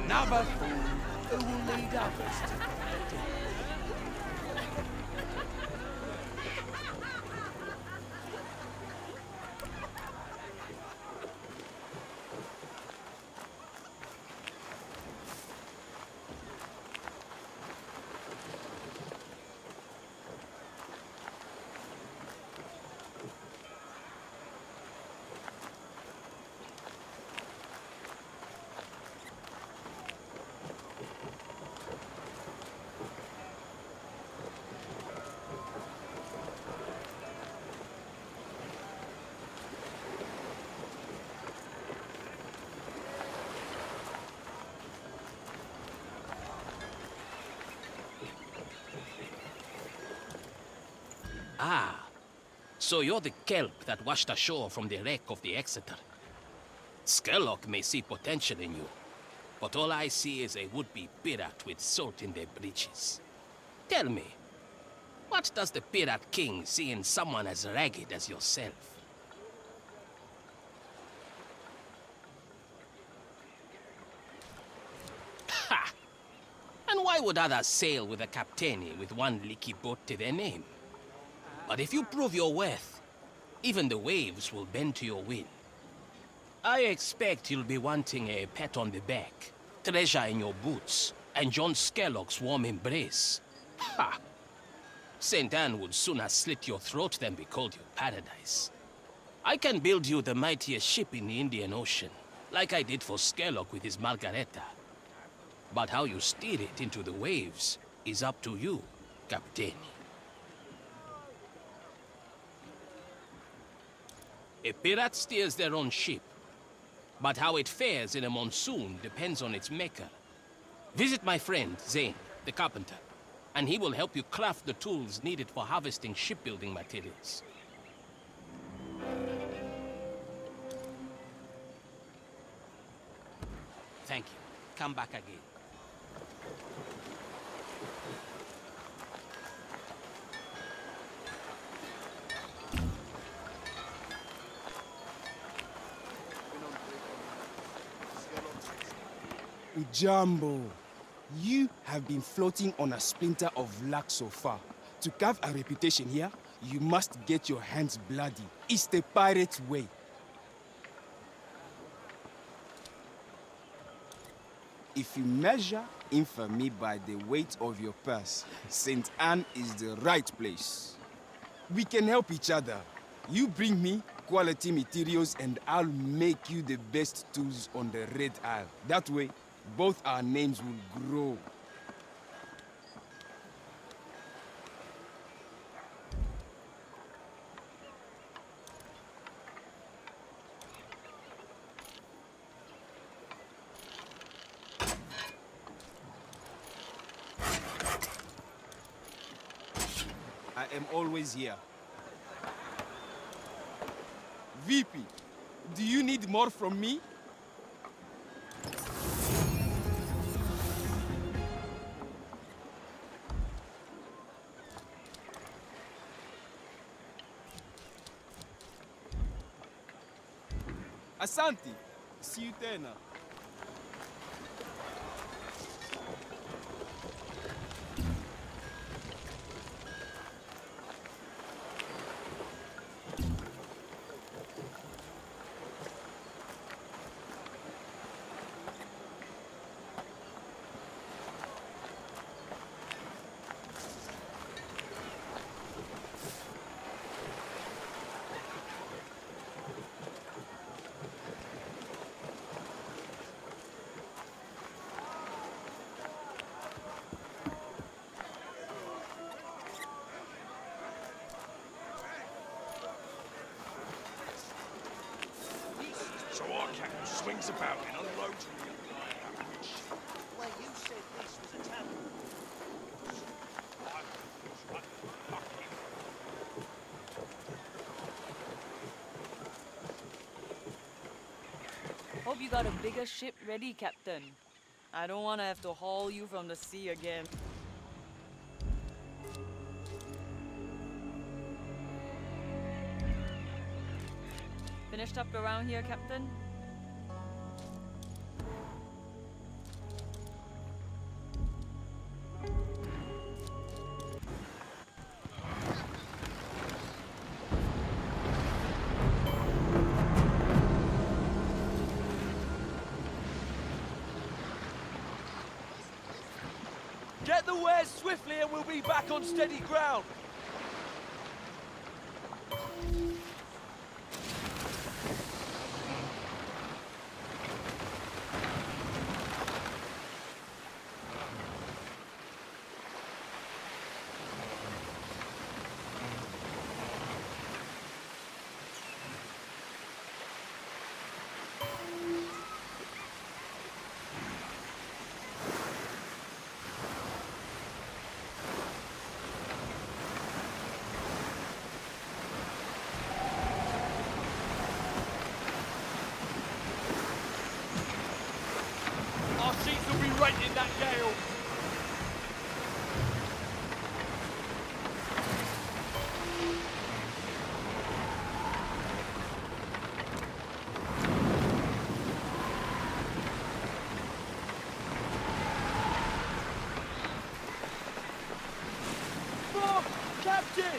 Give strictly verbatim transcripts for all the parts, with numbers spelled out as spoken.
Another fool who will lead others to their death. Ah, so you're the kelp that washed ashore from the wreck of the Exeter. Skerlock may see potential in you, but all I see is a would-be pirate with salt in their breeches. Tell me, what does the Pirate King see in someone as ragged as yourself? Ha! And why would others sail with a captaini with one leaky boat to their name? But if you prove your worth, even the waves will bend to your will. I expect you'll be wanting a pat on the back, treasure in your boots, and John Skerlock's warm embrace. Ha! Saint Anne would sooner slit your throat than be called your paradise. I can build you the mightiest ship in the Indian Ocean, like I did for Skerlock with his Margareta. But how you steer it into the waves is up to you, Captain. A pirate steers their own ship, but how it fares in a monsoon depends on its maker. Visit my friend, Zane, the carpenter, and he will help you craft the tools needed for harvesting shipbuilding materials. Thank you. Come back again. Ujambo, you have been floating on a splinter of luck so far. To carve a reputation here, you must get your hands bloody. It's the pirate's way. If you measure infamy by the weight of your purse, Saint Anne is the right place. We can help each other. You bring me quality materials and I'll make you the best tools on the Red Isle. That way, both our names will grow. I am always here. V P, do you need more from me? Asante, see you tena. So our captain swings about and unloads me. Well, you said this was a tavern. Hope you got a bigger ship ready, Captain. I don't want to have to haul you from the sea again. Finished up around here, Captain? Get the wares swiftly and we'll be back on steady ground. Our sheets will be right in that gale. Bob! Captain!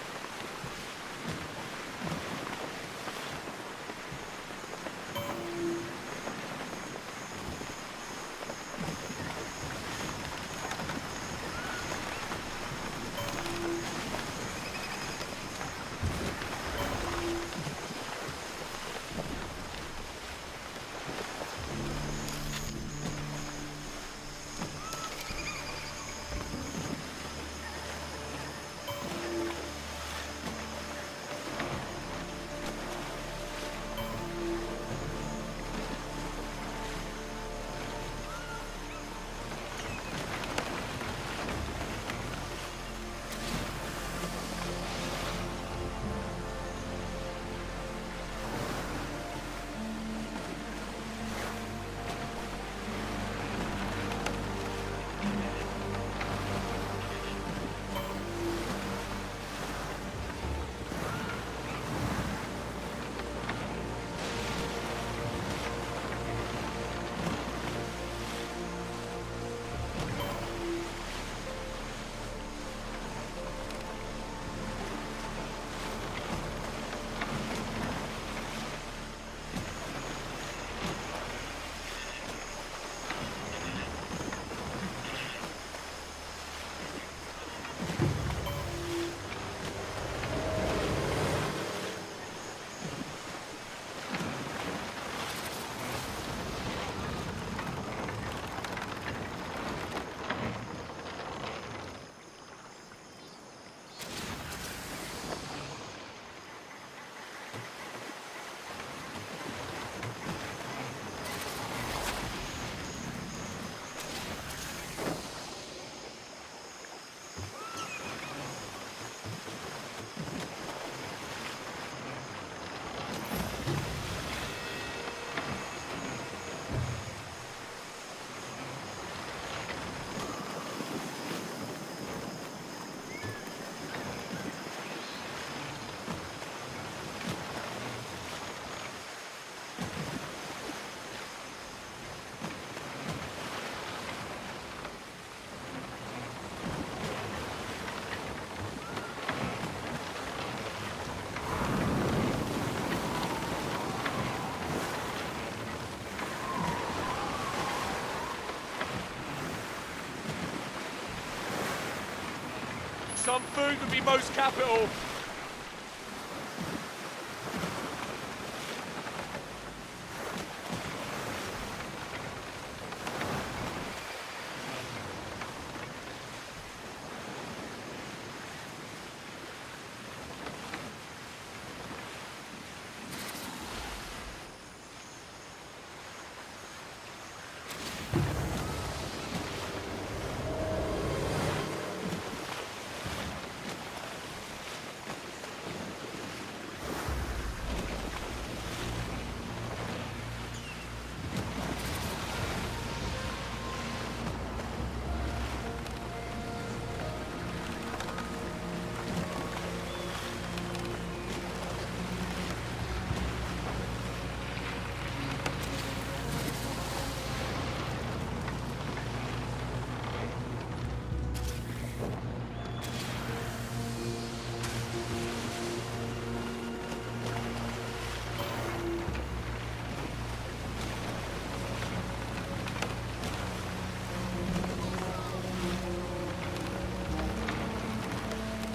Some food would be most capital.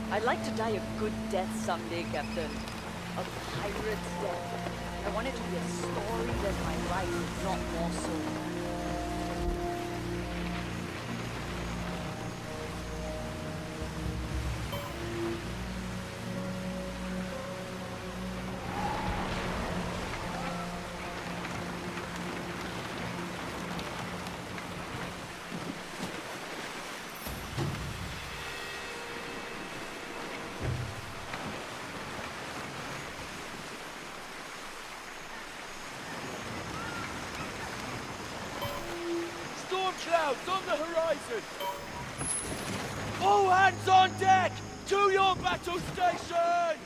I'd like to die a good death someday, Captain. A pirate's death. I want it to be as storied as my life, not more so. Storm clouds on the horizon! All hands on deck! To your battle stations!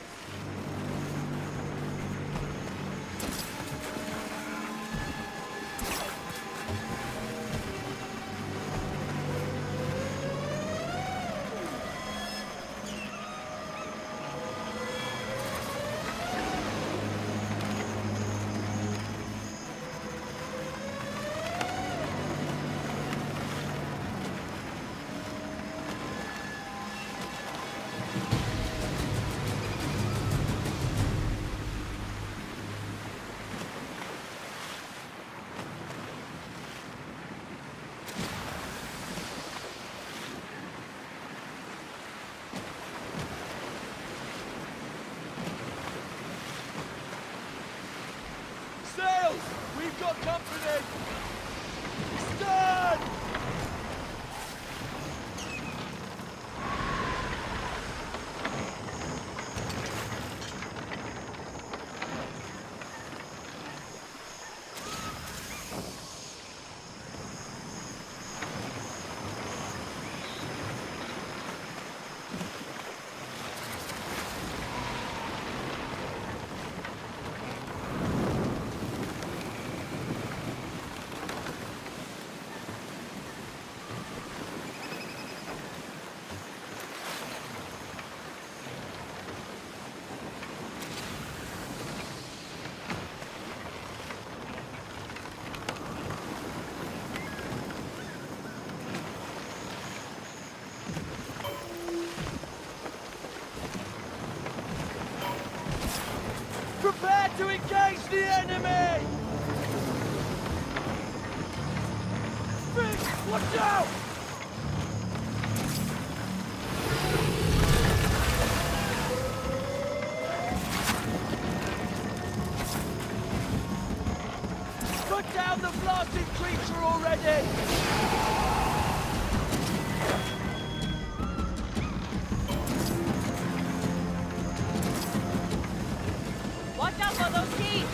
Sails! We've got company! Stern! Prepare to engage the enemy! Fix! Watch out! Put down the blasted creature already! Watch out for those teeth!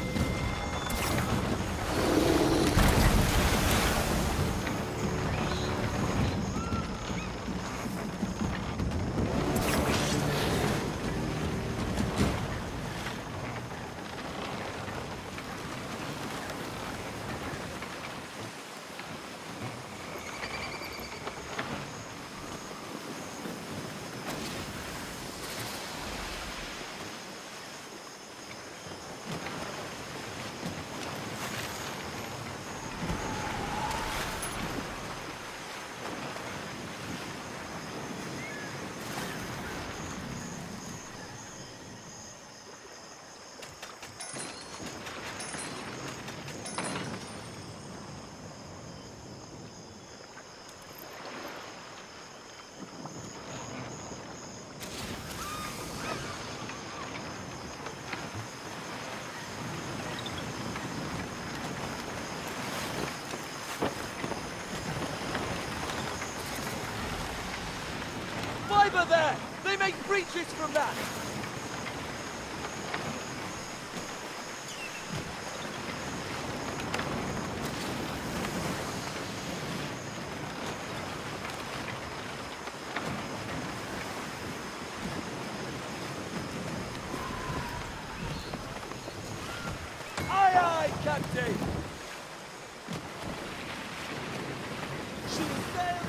Fiber there! They make breaches from that! Aye aye, Captain! Shield sail!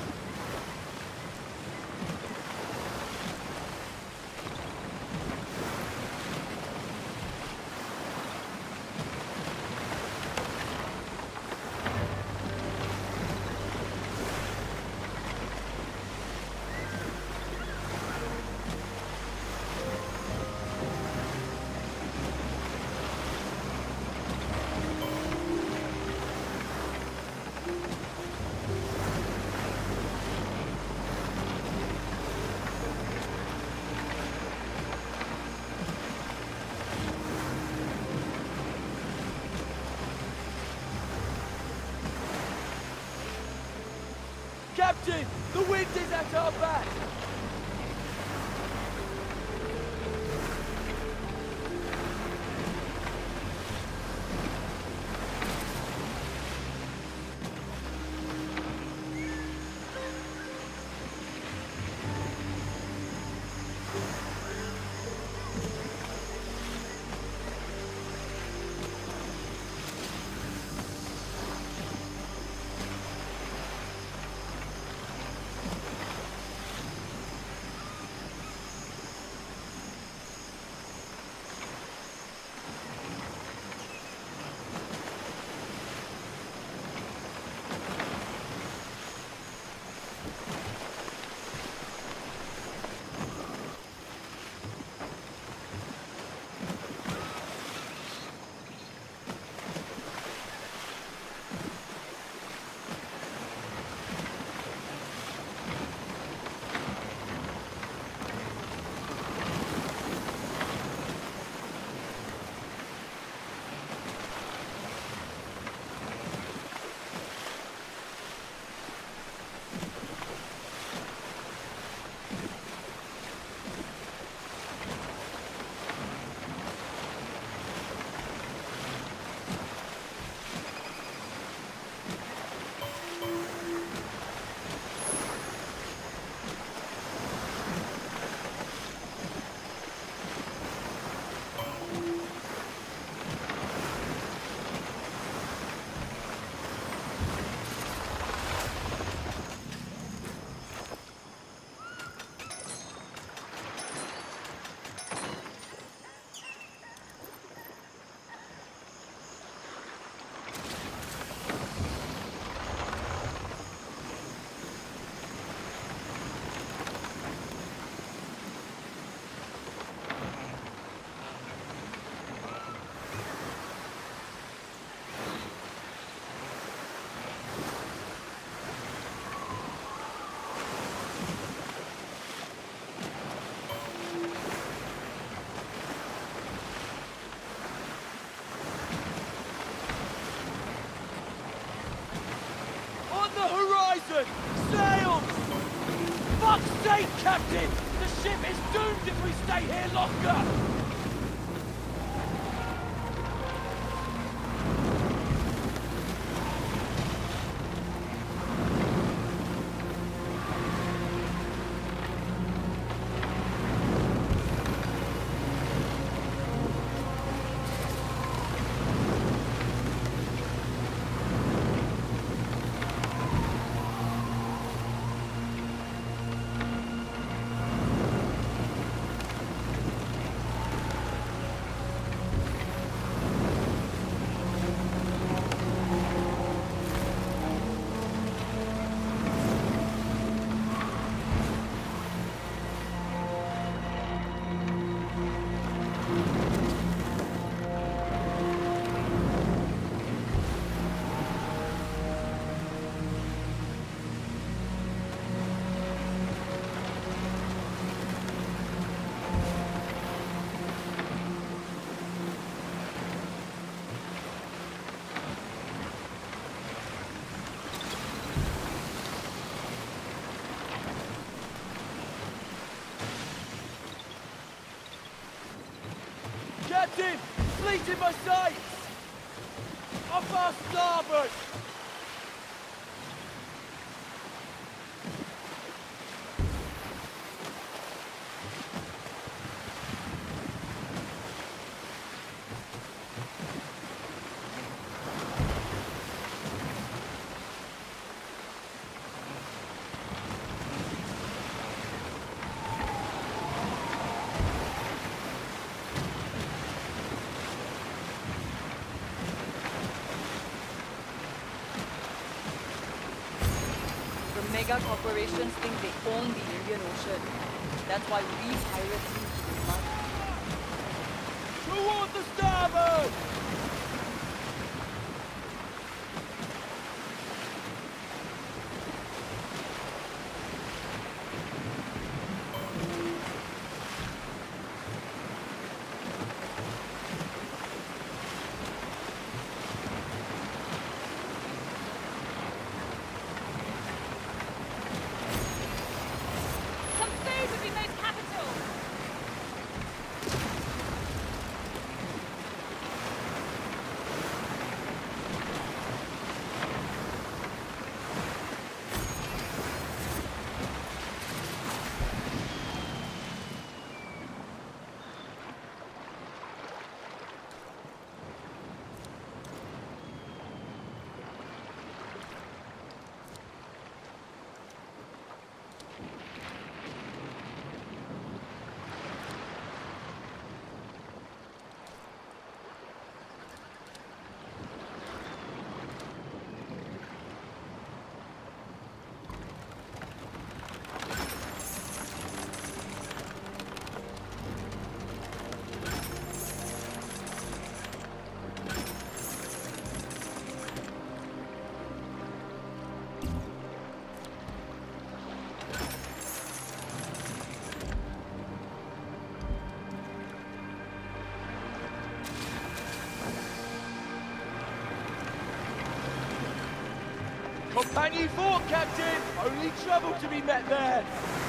Captain, the wind is at our back! Sail! Fuck's sake, Captain! The ship is doomed if we stay here longer! Captain! Fleet in my sights! Off our starboard! Mega corporations think they own the Indian Ocean. That's why we pirates need to be smart. Toward the starboard! Tangy fort, Captain! Only trouble to be met there!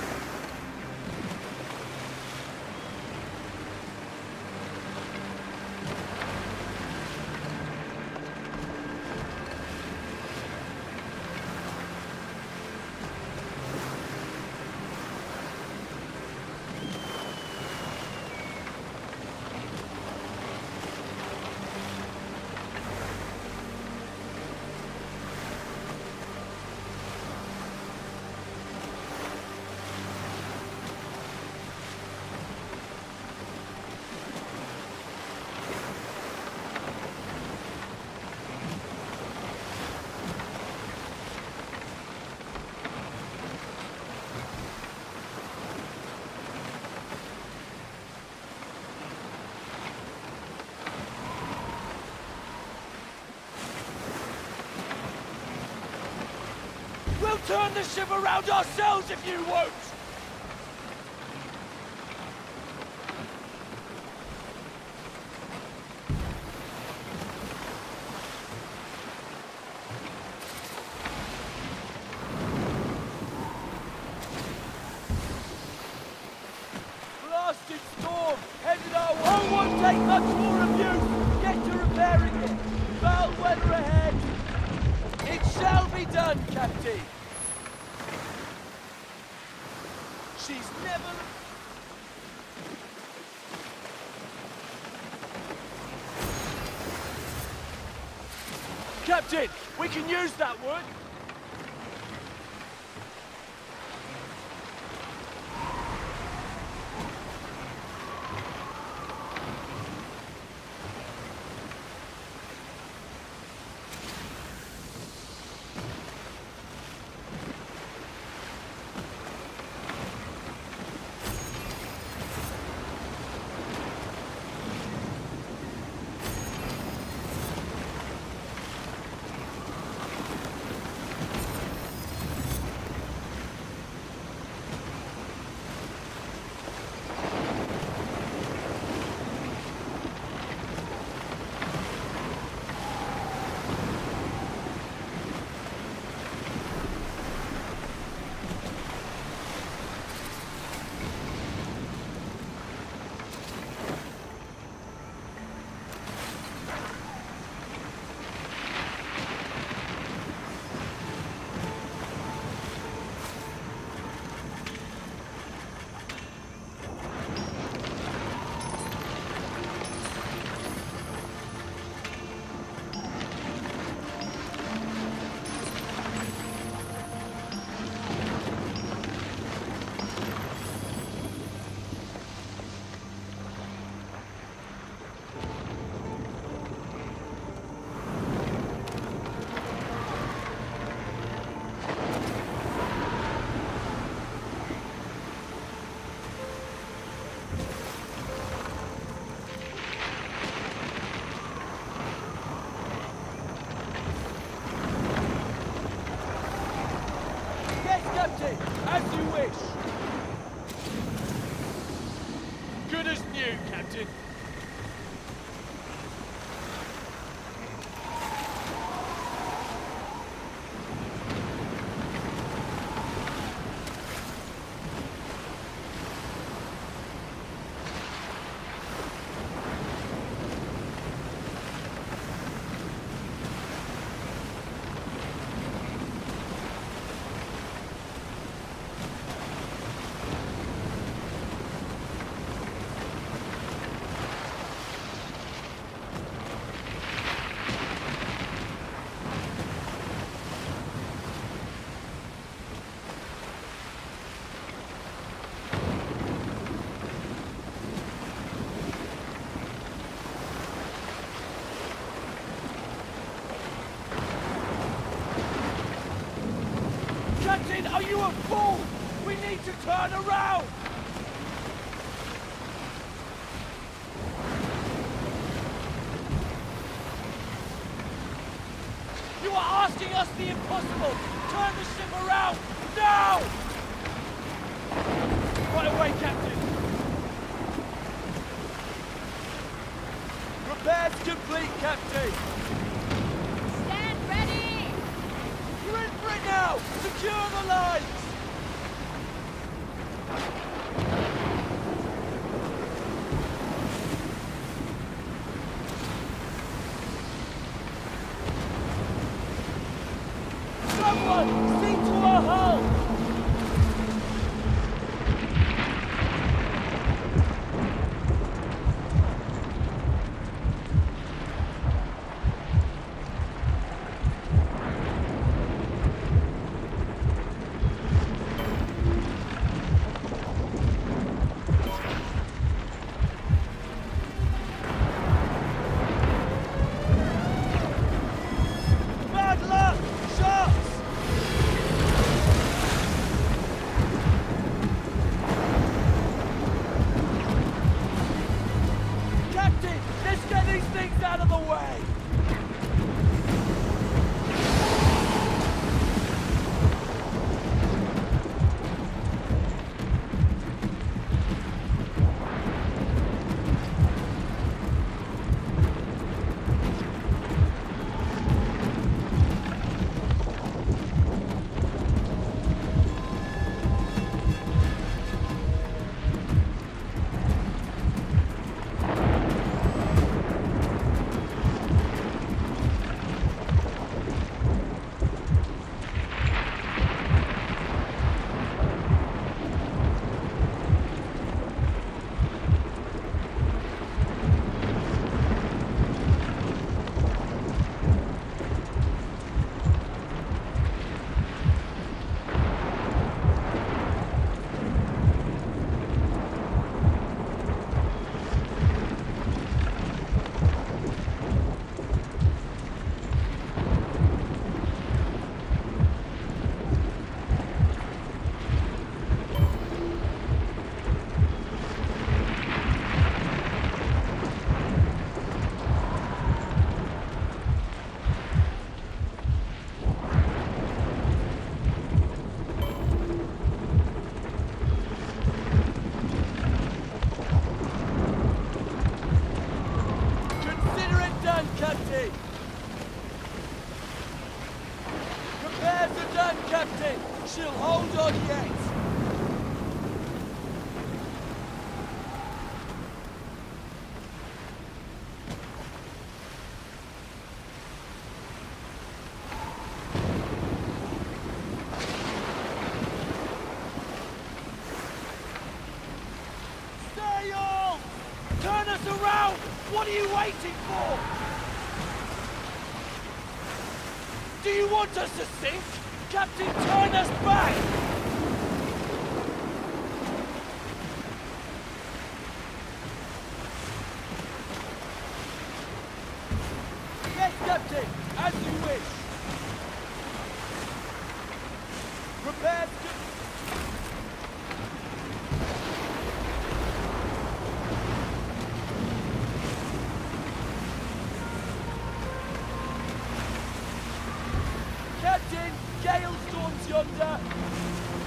We'll turn the ship around ourselves if you won't! Blasted storm! Headed our way! Oh, won't take much more of you! Get to repairing it! Foul weather ahead! It shall be done, Captain! She's never... Captain, we can use that wood! As you wish. Good as new, Captain. Captain, are you a fool? We need to turn around! You are asking us the impossible! Turn the ship around! Now! Right away, Captain! Repairs complete, Captain! Stand ready! You're in Britain! Secure the lines! Someone, see to our hull! Bad luck! Shots! Captain, let's get these things out of the way! Consider it done, Captain! Repairs are done, Captain! She'll hold on yet! Stay all! Turn us around! What are you waiting for? Do you want us to sink? Captain, turn us back! Yes, Captain, as you wish. Prepare to... Captain, gale storms yonder.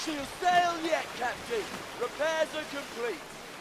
She'll sail yet, Captain. Repairs are complete.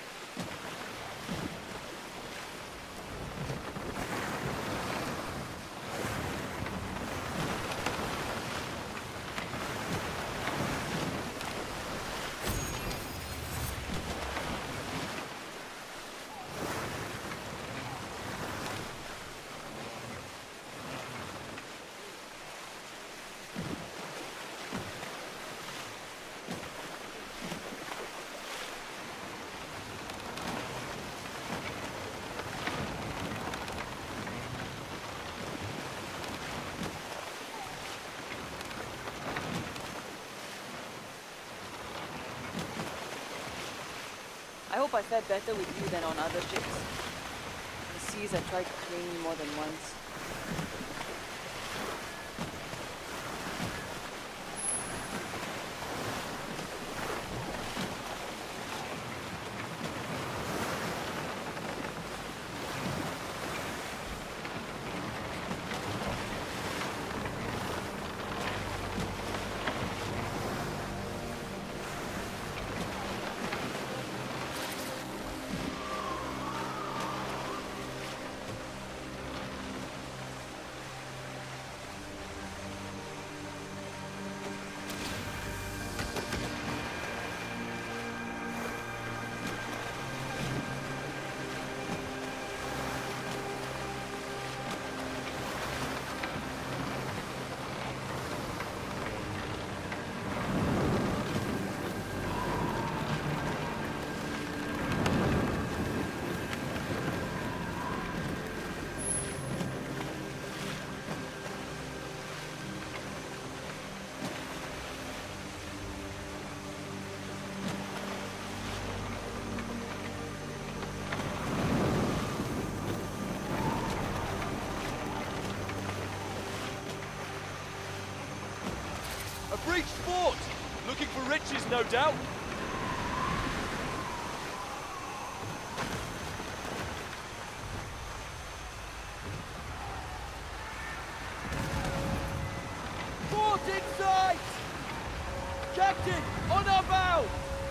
I hope I fared better with you than on other ships. The seas have tried to claim me more than once. A breached fort! Looking for riches, no doubt. Fort in sight! Captain, on our bow!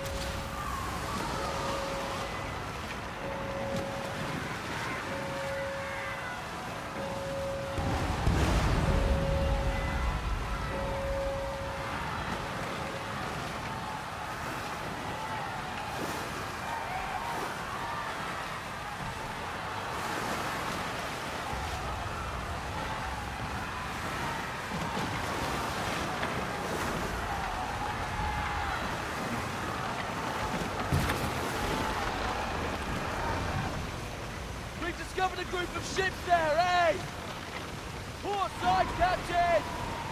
Discovered a group of ships there, eh? Port side, Captain!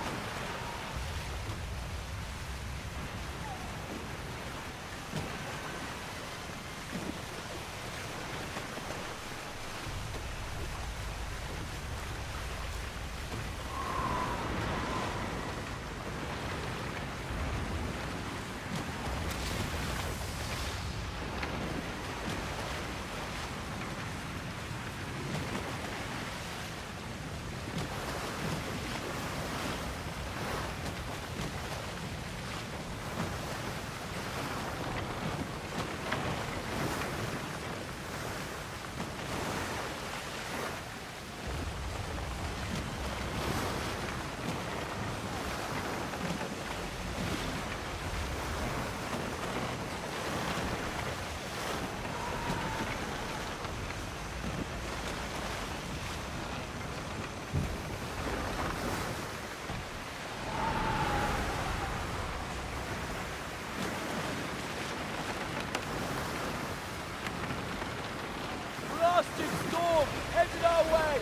Storm, headed our way!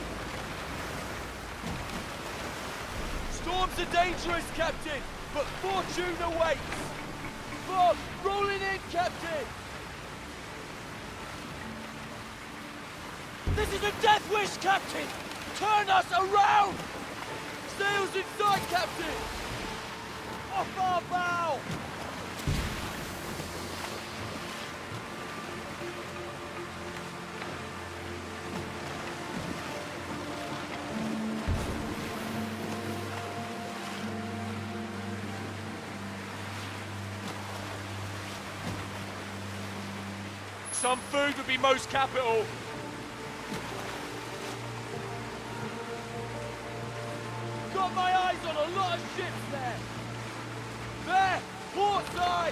Storms are dangerous, Captain, but fortune awaits! Fog, rolling in, Captain! This is a death wish, Captain! Turn us around! Sails in sight, Captain! Off our bow! Some food would be most capital. Got my eyes on a lot of ships there. There, port side.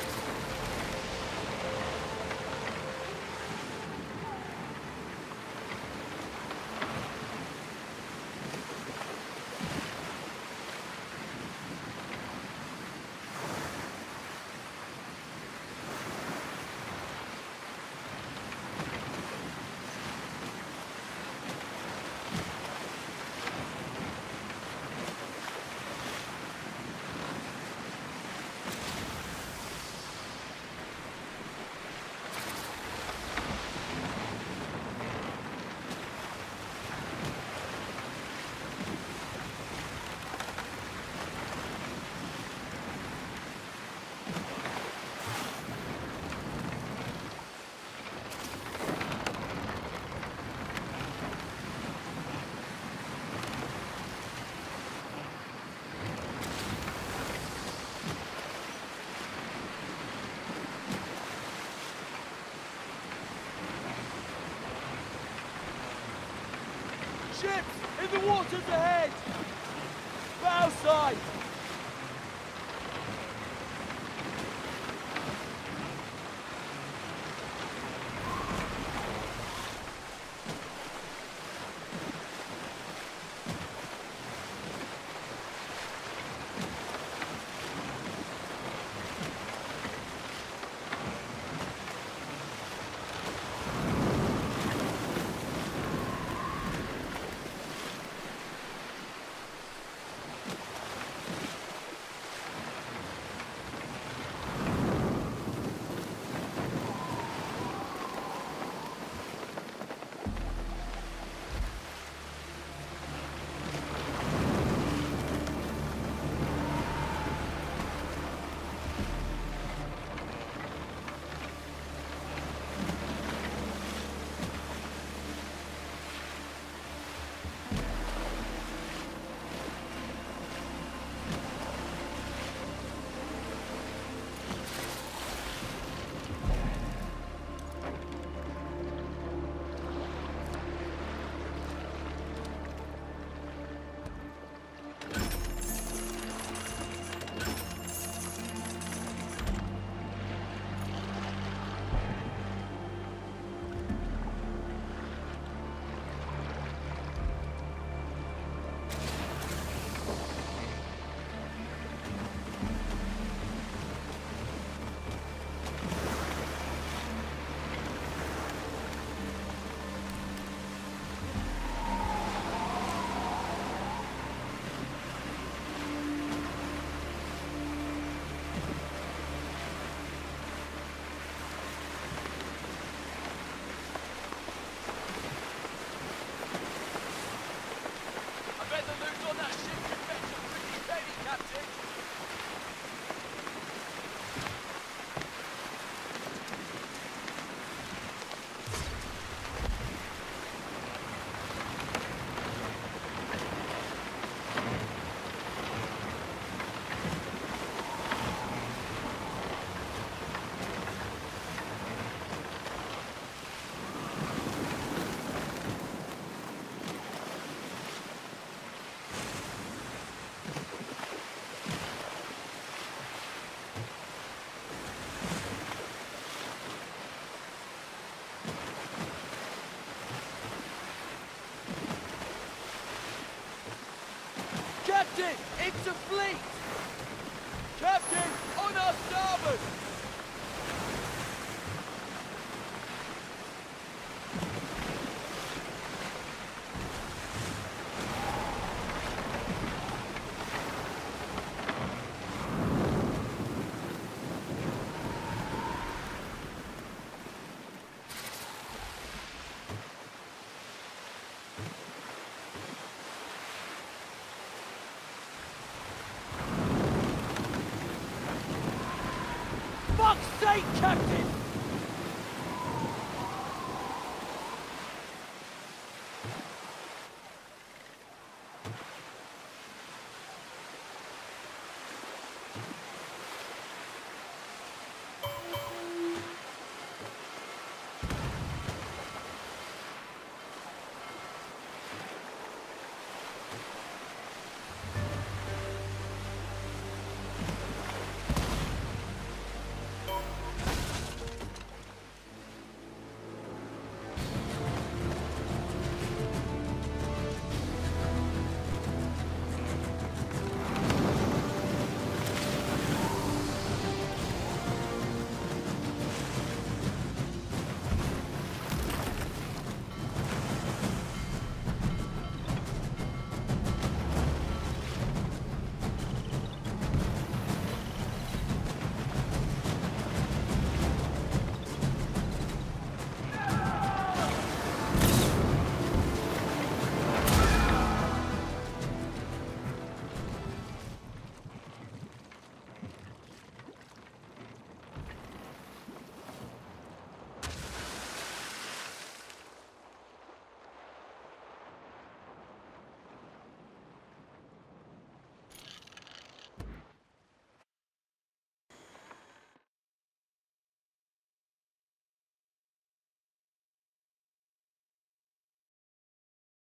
Ships in the waters ahead! Bow side! Captain, it's a fleet! Captain, on our starboard! Fuck's sake, Captain!